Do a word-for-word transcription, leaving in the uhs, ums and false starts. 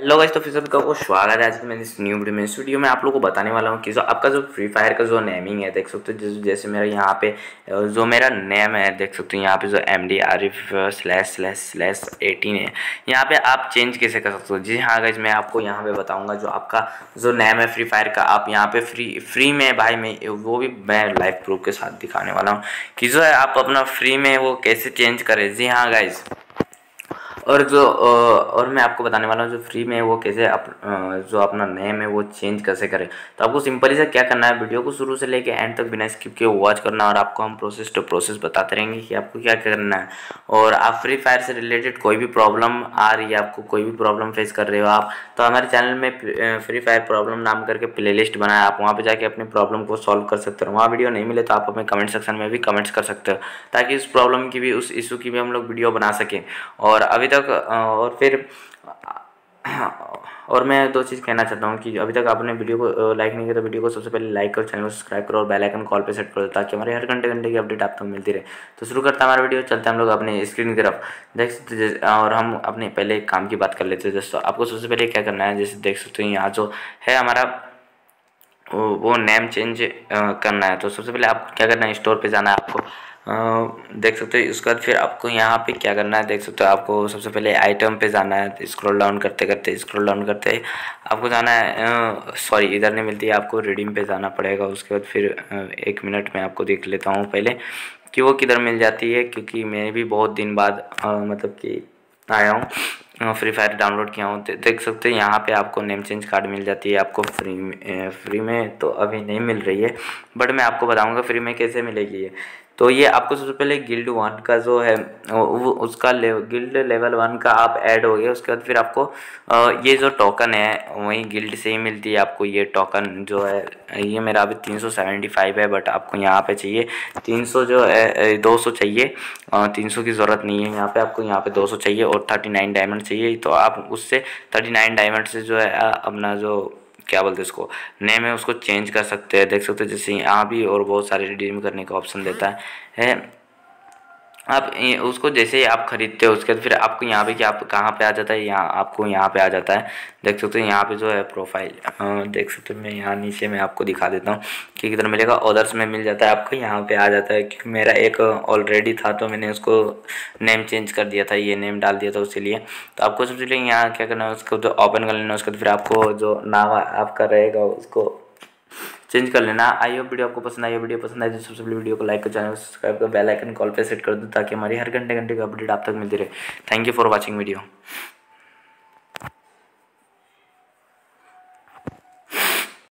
Hello guys, तो फिर सबका को स्वागत है आज की मैंने इस न्यू वीडियो में। इस वीडियो में आप लोगों को बताने वाला हूँ कि जो आपका जो फ्री फायर का जो नेमिंग है, देख सकते हो जैसे जैसे मेरा यहाँ पे जो मेरा नेम है, देख सकते हो यहाँ पे जो M D Arif slash slash slash eighteen है, यहाँ पे आप चेंज कैसे कर सकते हो। जी हाँ गाइस, मैं आपको यहाँ पे बताऊँगा जो आपका जो नेम है फ्री फायर का, आप यहाँ पे फ्री फ्री में भाई मैं वो भी मैं लाइव प्रूफ के साथ दिखाने वाला हूँ कि जो है आप अपना फ्री में वो कैसे चेंज करें। जी हाँ गाइस, और जो और मैं आपको बताने वाला हूँ जो फ्री में वो कैसे आप जो अपना नेम है वो चेंज कैसे करें। तो आपको सिंपली से क्या करना है, वीडियो को शुरू से लेके एंड तक बिना स्किप के वॉच करना, और आपको हम प्रोसेस टू प्रोसेस बताते रहेंगे कि आपको क्या करना है। और आप फ्री फायर से रिलेटेड कोई भी प्रॉब्लम आ रही है, आपको कोई भी प्रॉब्लम फेस कर रहे हो आप, तो हमारे चैनल में फ्री फायर प्रॉब्लम नाम करके प्ले लिस्ट बनाया, आप वहाँ पर जाके अपनी प्रॉब्लम को सॉल्व कर सकते हो। वहाँ वीडियो नहीं मिले तो आप अपने कमेंट सेक्शन में भी कमेंट्स कर सकते हो, ताकि उस प्रॉब्लम की भी, उस इशू की भी हम लोग वीडियो बना सकें। और अभी तक और फिर और मैं दो चीज़ कहना चाहता हूँ कि अभी तक आपने वीडियो को लाइक नहीं किया तो वीडियो को सबसे पहले लाइक करो, चैनल को सब्सक्राइब करो और बेल आइकन कॉल पे सेट करो, ताकि हमारे हर घंटे घंटे की अपडेट आप तक मिलती रहे। तो शुरू करते हैं हमारा वीडियो, चलते हैं हम लोग अपने स्क्रीन की तरफ। देख सकते और हम अपने पहले एक काम की बात कर लेते हैं दोस्तों। आपको सबसे पहले क्या करना है, जैसे देख सकते हो यहाँ जो है हमारा वो नेम चेंज करना है। तो सबसे पहले आप क्या करना है, स्टोर पे जाना है आपको, आ, देख सकते हो। उसके बाद फिर आपको यहाँ पे क्या करना है, देख सकते हो आपको सबसे पहले आइटम पे जाना है। स्क्रॉल डाउन करते करते स्क्रॉल डाउन करते आपको जाना है, सॉरी इधर नहीं मिलती है, आपको रिडीम पे जाना पड़ेगा। उसके बाद फिर आ, एक मिनट में आपको देख लेता हूँ पहले कि वो किधर मिल जाती है, क्योंकि मैं भी बहुत दिन बाद आ, मतलब कि आया हूँ, फ्री फायर डाउनलोड किया हूँ। देख सकते हैं यहाँ पे आपको नेम चेंज कार्ड मिल जाती है आपको फ्री में। फ्री में तो अभी नहीं मिल रही है, बट मैं आपको बताऊँगा फ्री में कैसे मिलेगी ये। तो ये आपको सबसे पहले गिल्ड वन का जो है वो उसका ले, गिल्ड लेवल वन का आप ऐड हो गए। उसके बाद फिर आपको ये जो टोकन है वही गिल्ड से ही मिलती है आपको। ये टोकन जो है, ये मेरा अभी तीन सौ सेवेंटी फाइव है, बट आपको यहाँ पे चाहिए तीन सौ, जो है दो सौ चाहिए। तीन सौ की ज़रूरत नहीं है यहाँ पे, आपको यहाँ पे दो सौ चाहिए और थर्टी नाइन डायमंड चाहिए। तो आप उससे थर्टी नाइन डायमंड से जो है अपना जो क्या बोलते हैं उसको नेम है उसको चेंज कर सकते हैं। देख सकते हैं जैसे यहाँ भी और बहुत सारे रिडीम करने का ऑप्शन देता है, है। आप उसको जैसे ही आप खरीदते हो उसके बाद फिर आपको यहाँ पे क्या आप कहाँ पे आ जाता है, यहाँ आपको यहाँ पे आ जाता है। देख सकते हो यहाँ पे जो है प्रोफाइल, देख सकते हो मैं यहाँ नीचे में आपको दिखा देता हूँ कि किधर मिलेगा। अदर्स में मिल जाता है, आपको यहाँ पे आ जाता है। क्योंकि मेरा एक ऑलरेडी था तो मैंने उसको नेम चेंज कर दिया था, ये नेम डाल दिया था उसके तो आपको सबसे पहले यहाँ क्या करना है, उसको जो ओपन कर लेना है। उसके बाद फिर आपको जो नाम आपका रहेगा उसको चेंज कर लेना। आई होप वीडियो आपको पसंद आई। वीडियो पसंद आई तो सबसे पहले वीडियो को लाइक कर, चैनल को सब्सक्राइब कर, बेल आइकन कॉल पे सेट कर दो, ताकि हमारी हर घंटे घंटे की अपडेट आप तक मिलती रहे। Thank you for watching video.